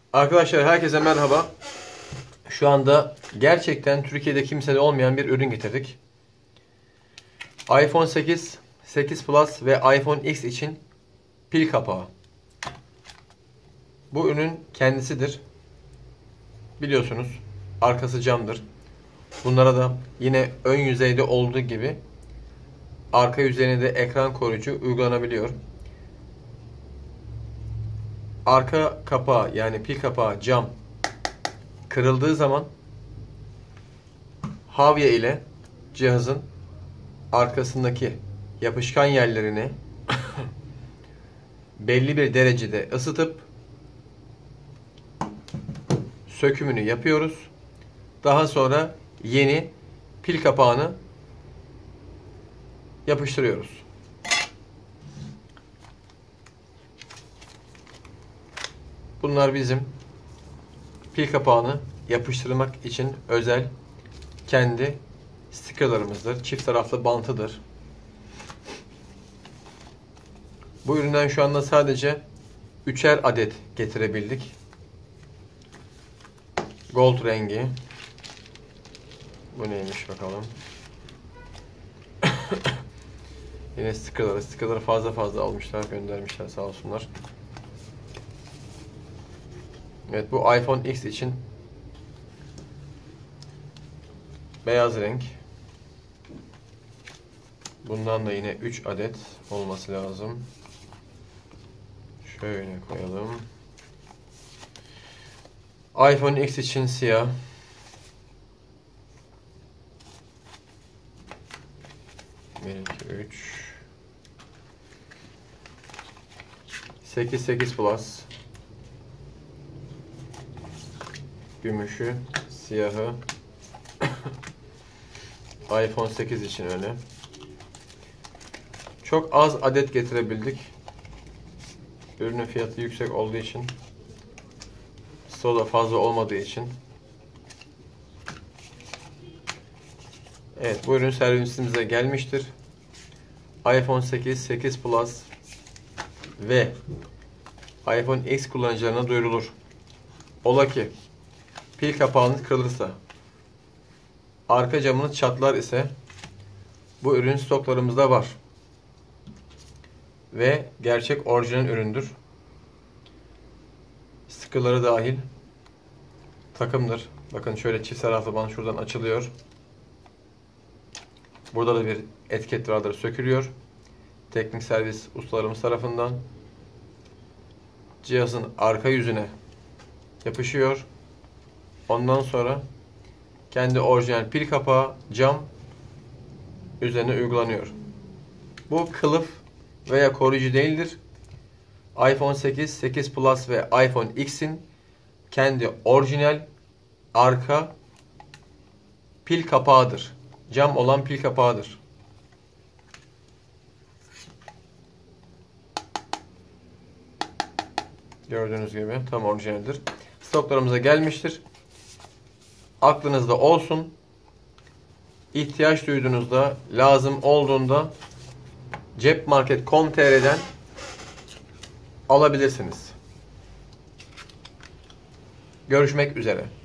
Arkadaşlar herkese merhaba. Şu anda gerçekten Türkiye'de kimsede olmayan bir ürün getirdik. iPhone 8, 8 Plus ve iPhone X için pil kapağı. Bu ürün kendisidir. Biliyorsunuz arkası camdır. Bunlara da yine ön yüzeyde olduğu gibi arka yüzeyine de ekran koruyucu uygulanabiliyor. Arka kapağı yani pil kapağı cam kırıldığı zaman havya ile cihazın arkasındaki yapışkan yerlerini belli bir derecede ısıtıp sökümünü yapıyoruz. Daha sonra yeni pil kapağını yapıştırıyoruz. Bunlar bizim pil kapağını yapıştırmak için özel kendi stikerlarımızdır. Çift taraflı bantıdır. Bu üründen şu anda sadece 3'er adet getirebildik. Gold rengi. Bu neymiş bakalım. Yine stikerleri fazla almışlar, göndermişler sağ olsunlar. Evet, bu iPhone X için beyaz renk. Bundan da yine 3 adet olması lazım. Şöyle koyalım. iPhone X için siyah. Bir, iki, 3. 8 Plus. Gümüşü, siyahı. iPhone 8 için öyle. Çok az adet getirebildik. Ürünün fiyatı yüksek olduğu için, stoğu da fazla olmadığı için. Evet, bu ürün servisimize gelmiştir. iPhone 8, 8 Plus ve iPhone X kullanıcılarına duyurulur. Ola ki pil kapağınız kırılırsa, arka camınız çatlar ise bu ürün stoklarımızda var. Ve gerçek orijinal üründür. Stikerleri dahil takımdır. Bakın şöyle çift taraflı bant şuradan açılıyor. Burada da bir etiket vardır, sökülüyor. Teknik servis ustalarımız tarafından cihazın arka yüzüne yapışıyor. Ondan sonra kendi orijinal pil kapağı cam üzerine uygulanıyor. Bu kılıf veya koruyucu değildir. iPhone 8, 8 Plus ve iPhone X'in kendi orijinal arka pil kapağıdır. Cam olan pil kapağıdır. Gördüğünüz gibi tam orijinaldir. Stoklarımıza gelmiştir. Aklınızda olsun. İhtiyaç duyduğunuzda, lazım olduğunda cepmarket.com.tr'den alabilirsiniz. Görüşmek üzere.